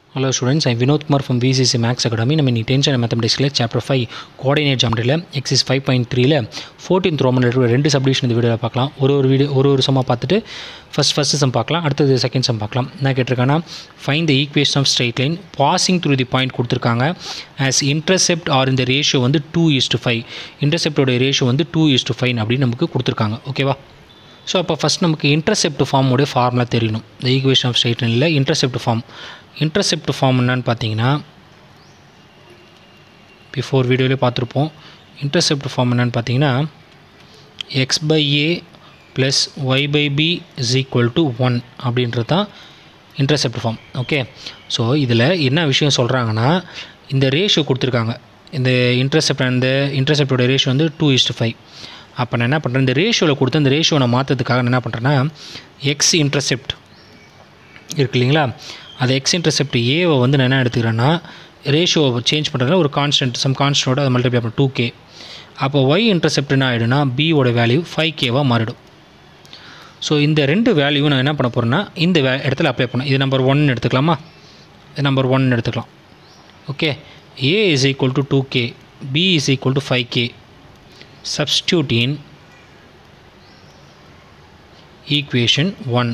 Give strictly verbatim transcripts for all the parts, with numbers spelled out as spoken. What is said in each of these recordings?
Hello students, I am Vinod Kumar from V C C Max Academy. நம்ம இன்னைக்கு tension and mathematics chapter five coordinate geometry exercise five point three ல fourteenth Roman letter ரெண்டு subdivision இந்த வீடியோல பார்க்கலாம். ஒரு ஒரு வீடியோ ஒரு ஒரு சம்மா பார்த்துட்டு ஃபர்ஸ்ட் ஃபர்ஸ்ட் சம் பார்க்கலாம், அடுத்தது செகண்ட் சம் பார்க்கலாம். என்ன கேட்டிருக்கானா find the equation of straight line passing through the point கொடுத்திருக்காங்க as intercept or in the ratio வந்து two is to five. intercept ஓட ரேஷியோ வந்து two is to five அப்படி நமக்கு கொடுத்திருக்காங்க. ஓகேவா? ஸோ அப்போ ஃபஸ்ட் நமக்கு இன்டர்செப்ட் ஃபார்மோடைய ஃபார்முலா தெரியணும். இந்த ஈக்குவேஷன் ஆஃப் ஸ்ட்ரெயிட் லைனில் இன்டர்செப்ட் ஃபார்ம் இன்டர்செப்ட் ஃபார்ம் என்னன்னு பார்த்தீங்கன்னா பிஃபோர் வீடியோவிலே பார்த்துருப்போம். இன்டர்செப்ட் ஃபார்ம் என்னன்னு பார்த்தீங்கன்னா x by a plus y by b is equal to one அப்படின்றது தான் இன்டர்செப்ட் ஃபார்ம். ஓகே, ஸோ இதில் என்ன விஷயம் சொல்கிறாங்கன்னா இந்த ரேஷியோ கொடுத்துருக்காங்க. இந்த இன்டர்செப்ட் அந்த இன்டர்செப்டோட ரேஷியோ வந்து டூ இஸ்டு ஃபைவ். அப்போ நான் என்ன பண்ணுறேன், இந்த ரேஷியோவில் கொடுத்து அந்த ரேஷியோ நான் மாற்றதுக்காக நான் என்ன பண்ணுறேன்னா எக்ஸ் இன்டர்செப்ட் இருக்கு இல்லைங்களா, அது எக்ஸ் இன்டர்செப்ட் ஏவை வந்து நான் என்ன எடுத்துக்கிறேன்னா ரேஷியோவை சேஞ்ச் பண்ணுறதுல ஒரு கான்ஸ்டன்ட் சம் கான்ஸ்டன்ட்டோட அதை மல்டிப்ளை பண்ண டூ கே. அப்போ ஒய் இன்டர்செப்ட் என்ன ஆகிடும்னா பியோட வேல்யூ ஃபைவ் கேவாக மாறிடும். ஸோ இந்த ரெண்டு வேல்யூ நான் என்ன பண்ண போகிறேன்னா இந்த வே இடத்துல அப்ளை பண்ணேன். இது நம்பர் ஒன் எடுத்துக்கலாமா, இது நம்பர் ஒன் எடுத்துக்கலாம். Okay, a is equal to two k, b is equal to five k. Substitute in equation one.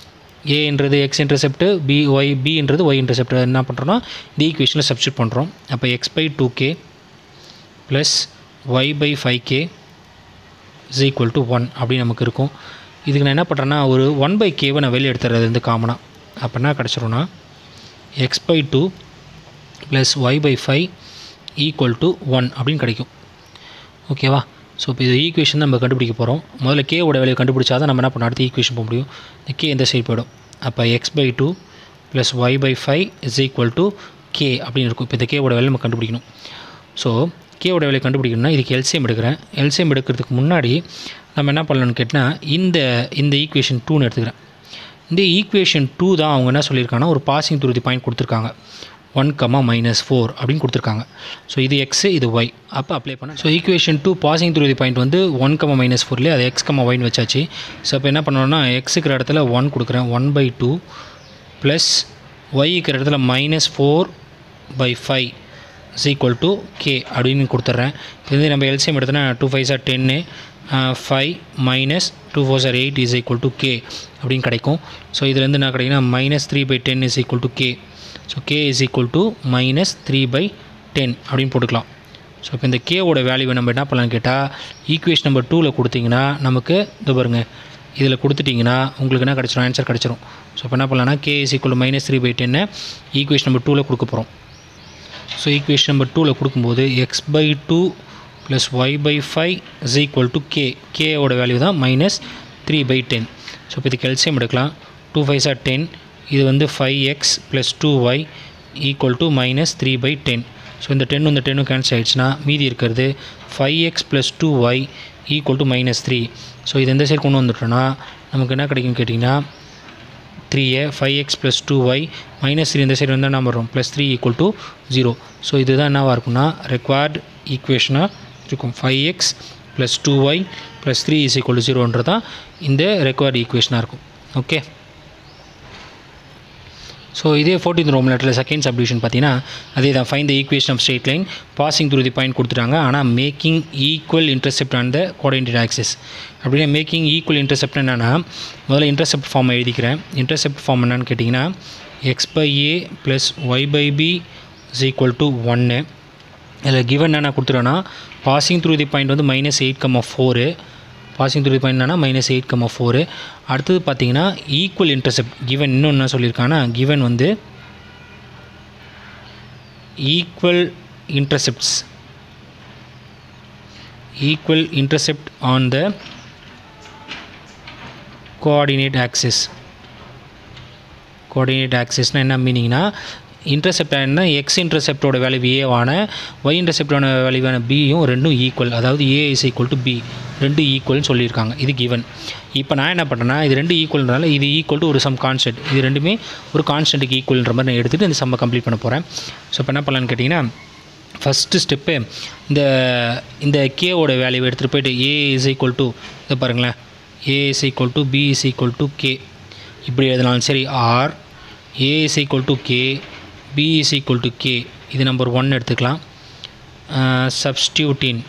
A என்றது x intercept, b y, b என்றது y intercept. என்ன பண்ணுறோன்னா இந்த ஈக்குவேஷனில் சப்ஸ்டியூட் பண்ணுறோம். அப்போ x by two k plus y by five k is equal to one அப்படி நமக்கு இருக்கும். இதுக்கு நான் என்ன பண்ணுறேன்னா ஒரு ஒன் பை கேவை நான் வெளியே எடுத்துறது வந்து காமனாக. அப்போ என்ன கிடச்சிரும்னா x by two plus y by five equal to one அப்படின்னு கிடைக்கும். ஓகேவா? ஸோ இப்போ இது ஈக்குவேஷன் நம்ம கண்டுபிடிக்க போகிறோம். முதல்ல கேவோட வேலையை கண்டுபிடிச்சா தான் நம்ம என்ன பண்ண அடுத்த ஈக்குவேஷன் போக முடியும். இந்த கே இந்த சைடு போய்டும். அப்போ x by two plus y by five is equal to k அப்படின்னு இருக்கும். இப்போ இந்த கேவோட வேலையை நம்ம கண்டுபிடிக்கணும். ஸோ கேவோட வேலையை கண்டுபிடிக்கணும்னா இதுக்கு எல்சிஎம் எடுக்கிறேன். எல்சிஎம் எடுக்கிறதுக்கு முன்னாடி நம்ம என்ன பண்ணலான்னு கேட்டால் இந்த இந்த ஈக்குவேஷன் டூன்னு எடுத்துக்கிறேன். இந்த ஈக்குவேஷன் டூ தான் அவங்க என்ன சொல்லியிருக்காங்கன்னா ஒரு பாசிங் த்ரூ தி பாயிண்ட் கொடுத்துருக்காங்க ஒன் கமா மைனஸ் ஃபோர் அப்படின்னு கொடுத்துருக்காங்க. ஸோ இது எக்ஸு இது ஒய். அப்போ அப்ளை பண்ண so equation two passing through the point வந்து ஒன் கமா மைனஸ் ஃபோர்லேயே அது எக்ஸ் கமா ஒய்னு வச்சாச்சு. ஸோ இப்போ என்ன பண்ணணும்னா எக்ஸுக்கிற இடத்துல ஒன் கொடுக்குறேன், ஒன் பை டூ ப்ளஸ் ஒய்க்கிற இடத்துல minus four by five is equal to k அப்படின்னு கொடுத்துட்றேன். இது நம்ம எல்சிஎம் எடுத்தோன்னா டூ ஃபைவ் சார் டென்னு, five minus two four are eight is equal to k அப்படின்னு கிடைக்கும். ஸோ இதுலேருந்து என்ன கிடைக்குன்னா minus three by ten is equal to k. So k is equal to minus three by ten அப்படின்னு போட்டுக்கலாம். So இப்போ இந்த கேவோட வேல்யூவை நம்ம என்ன பண்ணலான்னு கேட்டால் ஈக்குவேஷன் நம்பர் டூவில் கொடுத்தீங்கன்னா நமக்கு இது பாருங்க இதில் கொடுத்துட்டிங்கன்னா உங்களுக்கு என்ன கிடச்சிரும், ஆன்சர் கிடச்சிரும். ஸோ இப்போ என்ன பண்ணலாம்னா k is equal to minus three by டென்னை ஈக்குவேஷன் நம்பர் டூவில் கொடுக்க போகிறோம். ஸோ ஈக்குவேஷன் நம்பர் டூவில் கொடுக்கும்போது x by two plus y by five is equal to k. கேவோட வேல்யூ தான் minus three by ten. So இப்போ இதுக்கு எல்சிஎம் எடுக்கலாம். டூ ஃபைவ் சார் டென், இது வந்து five x plus two y equal to minus three by ten. So இந்த ten இந்த டென்னும் கேன்சல் ஆகிடுச்சுன்னா மீதி இருக்கிறது five x plus two y equal to minus three. So இது எந்த சைடு கொண்டு வந்துட்டோன்னா நமக்கு என்ன கிடைக்கும்னு கேட்டிங்கன்னா த்ரீயை five x plus two y minus three இந்த சைடு வந்து என்ன வரும் plus three equal to zero. So இதுதான் என்னவாக இருக்கும்னா ரெக்வயர்டு ஈக்குவேஷனாக இருக்கும். Five x plus two y plus three is equal to ஜீரோன்றது தான் இந்த ரெக்வயர்டு ஈக்குவேஷனாக இருக்கும். ஓகே, ஸோ இதே ஃபோர்டீன்த் ரோமன் லெட்டரில் செகண்ட் சப்டிவிஷன் பார்த்தீங்கன்னா அதே தான் find the equation of straight line passing through the point கொடுத்துட்டாங்க. ஆனால் making equal intercept on the coordinate axis. அப்படின்னா மேக்கிங் ஈக்குவல் இன்டர்செப்ட் என்னென்னா முதல்ல இன்டர்செப்ட் ஃபார்ம் எழுதிக்கிறேன். இன்டர்செப்ட் ஃபார்ம் என்னன்னு கேட்டிங்கன்னா x by a plus y by b is equal to ஒன்று. இதில் கிவன் என்னென்ன கொடுத்துட்டோன்னா பாசிங் த்ரூ தி பாயிண்ட் வந்து minus eight comma four. Passing through the point என்னன்னா மைனஸ் எயிட் கம்மா ஃபோரு. அடுத்தது பார்த்தீங்கன்னா ஈக்குவல் இன்டர்செப்ட் கிவன் இன்னும் என்ன சொல்லியிருக்காங்கன்னா கிவன் வந்து equal intercepts equal intercept on the coordinate axis. கோஆர்டினேட் ஆக்சிஸ்னால் என்ன மீனிங்னா இன்டர்செப்ட் என்ன எக்ஸ் இன்டர்செப்டோட வேல்யூ ஏவான ஒய் இன்டர்செப்டோட வேல்யூவான பியும் ரெண்டும் ஈக்குவல், அதாவது a is equal to b ரெண்டு ஈக்குவல்னு சொல்லியிருக்காங்க. இது கிவன். இப்போ நான் என்ன பண்ணுறேன்னா இது ரெண்டு ஈக்குவல்னால இது ஈக்குவல் டு ஒரு சம் கான்ஸ்டன்ட், இது ரெண்டுமே ஒரு கான்ஸ்டன்ட்டுக்கு ஈக்குவல்ன்ற மாதிரி நான் எடுத்துகிட்டு இந்த சம்மை கம்ப்ளீட் பண்ண போகிறேன். ஸோ இப்போ என்ன பண்ணலான்னு கேட்டிங்கன்னா ஃபஸ்ட்டு ஸ்டெப்பு இந்த இந்த கேவோட வேல்யூ எடுத்துகிட்டு போய்ட்டு ஏ இஸ் ஈக்குவல் டு இதை பாருங்களேன் a is equal to b is equal to k இப்படி எழுதினாலும் சரி, or a is equal to k b is equal to k, இது நம்பர் ஒன் எடுத்துக்கலாம். சப்ஸ்டியூட்டின்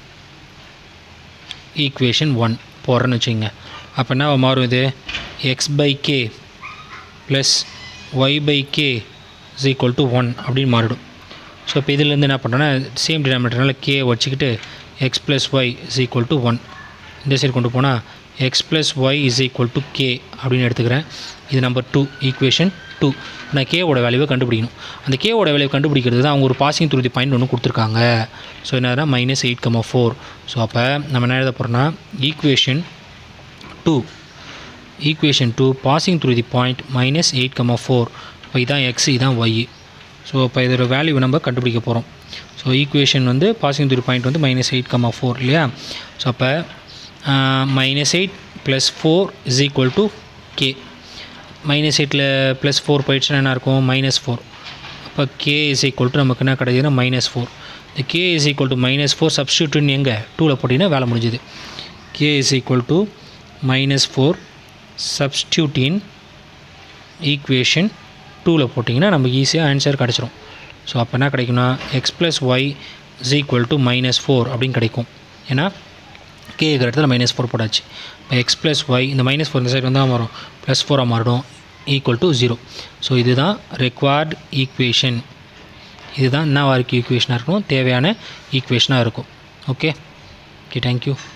ஈக்குவேஷன் ஒன் போடுறேன்னு வச்சுங்க. அப்போ என்ன மாறும், இது x by k plus y by k is equal to one அப்படின்னு மாறிடும். ஸோ இப்போ இதிலேருந்து என்ன பண்ணுறோன்னா சேம் டினாமினேட்டர்னால கே வச்சுக்கிட்டு x plus y is equal to one இந்த சைடு கொண்டு போனால் x plus y is equal to k அப்படின்னு எடுத்துக்கிறேன். இது நம்பர் டூ ஈக்குவேஷன் டூ. நான் கேவோட வேல்யூவை கண்டுபிடிக்கணும். அந்த கேவோட வேல்யூவை கண்டுபிடிக்கிறது தான் அவங்க ஒரு பாசிங் த்ரூ தி பாயிண்ட் ஒன்று கொடுத்துருக்காங்க. ஸோ என்னன்னா minus eight comma four. So அப்போ நம்ம என்ன எழுத போகிறோன்னா equation two equation two passing through the point minus eight comma four. இப்போ இதான் எக்ஸ், இதான் ஒய். ஸோ இப்போ இதோட வேல்யூ நம்ம கண்டுபிடிக்க போகிறோம். ஸோ ஈக்குவேஷன் வந்து பாசிங் த்ரூ பாயிண்ட் வந்து மைனஸ் எயிட் கமா ஃபோர் இல்லையா. ஸோ அப்போ minus eight plus four is equal to k. Minus எயிட்டில் ப்ளஸ் ஃபோர் போயிடுச்சுன்னா என்ன இருக்கும், மைனஸ் ஃபோர். அப்போ கே இஸ் ஈக்குவல் டு நமக்கு என்ன கிடைக்குதுன்னா மைனஸ் ஃபோர். இந்த k is equal to minus four சப்ஸ்டியூட்டுன்னு எங்கே டூவில் போட்டிங்கன்னா வேலை முடிஞ்சுது. K is equal to minus four substitute in equation டூவில் போட்டிங்கன்னா நமக்கு ஈஸியாக ஆன்சர் கிடச்சிரும். ஸோ அப்போ என்ன கிடைக்கும்னா x plus y is equal to minus four அப்படின்னு கிடைக்கும். ஏன்னா கே இருக்கிற இடத்துல மைனஸ் ஃபோர் போட்டாச்சு. இப்போ எக்ஸ் ப்ளஸ் ஒய் இந்த மைனஸ் ஃபோர் இந்த சைடு வந்தால் மாறும், ப்ளஸ் ஃபோராக மாறிடும், ஈக்குவல் டு ஜீரோ. ஸோ இதுதான் ரெக்வயர்டு ஈக்குவேஷன். இதுதான் என்ன வரைக்கும் ஈக்குவேஷனாக இருக்கணும், தேவையான ஈக்குவேஷனாக இருக்கும். Okay okay thank you.